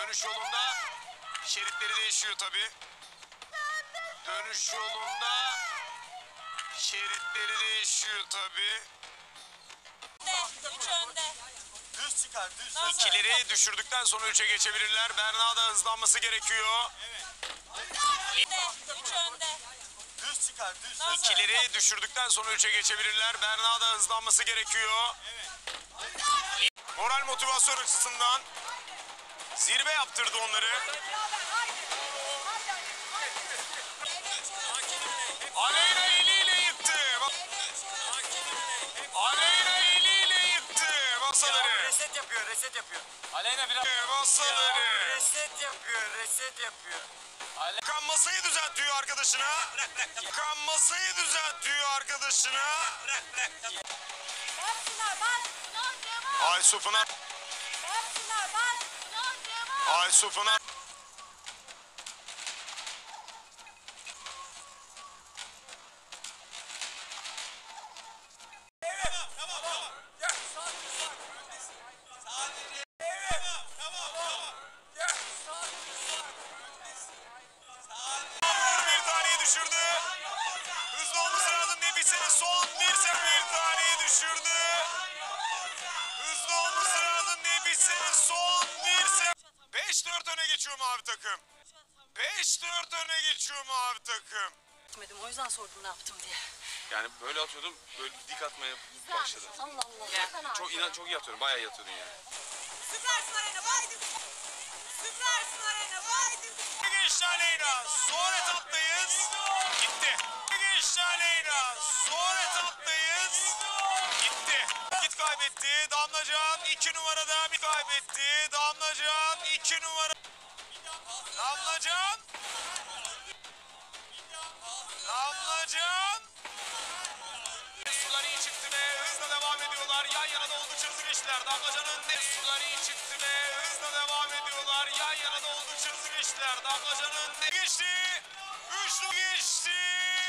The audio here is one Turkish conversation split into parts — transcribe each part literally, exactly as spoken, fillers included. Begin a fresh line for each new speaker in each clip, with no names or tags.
Dönüş yolunda şeritleri değişiyor tabii. Dönüş yolunda şeritleri değişiyor tabii.
Üç önde.
Düz çıkar, düz.
İkileri düşürdükten sonra üçe geçebilirler. Berna da hızlanması gerekiyor.
Üç önde.
Düz çıkar, düz.
İkileri düşürdükten sonra üçe geçebilirler. Berna da hızlanması gerekiyor. Moral motivasyon açısından zirve yaptırdı onları. Aleyna eliyle yıktı. Aleyna eliyle yıktı masaları.
Reset yapıyor, reset yapıyor.
Aleyna biraz.
Masaları.
Reset yapıyor, reset yapıyor.
Kan masayı düzeltiyor arkadaşına. Kan masayı düzeltiyor arkadaşına. Aysu Pınar. Aysu Pınar. Bir taneyi düşürdü. Hızlı olması lazım. Nefise'nin son bir sefer bir taneyi düşürdü. Hızlı olması lazım. Nefise'nin son bir sefer. beş dört öne geçiyor mavi takım. beş dört öne geçiyor mavi takım.
O yüzden sordum ne yaptım diye.
Yani böyle atıyordum, böyle dik atmaya başladım.
Allah Allah.
Çok inan çok iyi atıyorum, bayağı iyi atıyordun yani.
Süpersin Arena. Haydi. Süpersin Arena. Haydi.
Geçti Aleyna. Son etaptayız. Gitti. Geçti Aleyna. Son etaptayız. Gitti. Git kaybetti. Damlacan iki numarada bir kaybetti. Damlacan iki numara. Damlacan. Damlacan. Sular iyi çıktı ve hızla devam ediyorlar. Yan yana da oldukça hızlı geçtiler. Damlacan'ın sular iyi çıktı ve hızla devam ediyorlar. Yan yana da oldukça hızlı geçtiler. Damlacan'ın geçti. Üçlü geçti.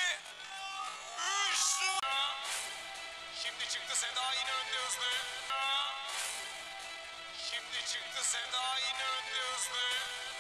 Üçlü. Şimdi çıktı Seda yine önde hızlı. Şimdi çıktı Seda yine önde hızlı.